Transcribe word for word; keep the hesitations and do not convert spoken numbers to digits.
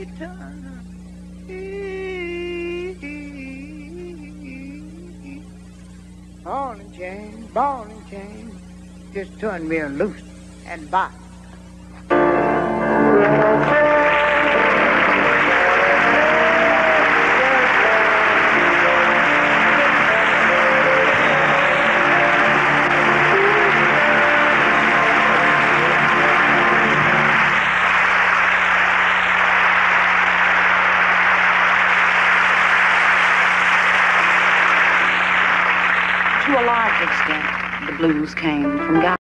Ball and chain, ball and chain, just turn me loose and bind. To a large extent, the blues came from God.